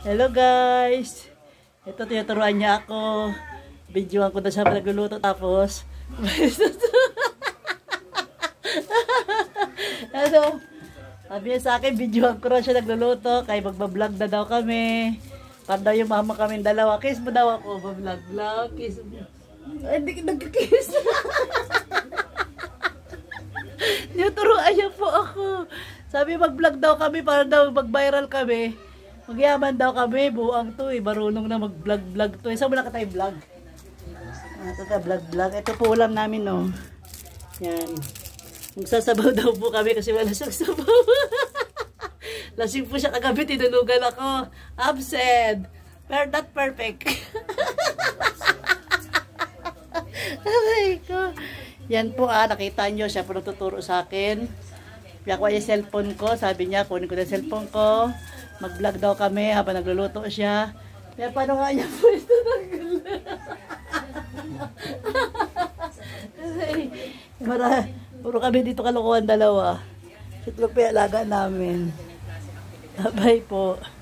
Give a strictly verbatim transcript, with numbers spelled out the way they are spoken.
Hello guys! Ito, tinuturuan niya ako. Videoan ko na siya nagluluto tapos ano, sabi niya sa akin, videoan ko na siya nagluluto kaya magbablog na daw kami. Para daw yung mama kami dalawa. Kiss mo daw ako, bablog vlog. Kiss mo. Ay, hindi nagkikiss. Tinuturuan niya po ako. Sabi mag-vlog daw kami para daw mag-viral kami. Magyaman daw kami, buang to eh. Marunong na mag-vlog-vlog to eh. Saan mo na ka tayo vlog? Ah, ito ka vlog-vlog. Ito po ulam namin no. Yan. Magsasabaw daw po kami kasi wala siyang sabaw. Lasing po siya kagabi, tinunugan ako. Absent. Pero not perfect. Aray ko. Yan po ah, nakita nyo siya po nagtuturo sa akin. Kaya ko yung cellphone ko, sabi niya, kunin ko na cellphone ko. Mag-vlog daw kami habang nagluluto siya. Kaya paano nga niya po ito nagluto? Mara, puro kami dito kalokohan dalawa. Ito pa yung alaga namin. Bye po.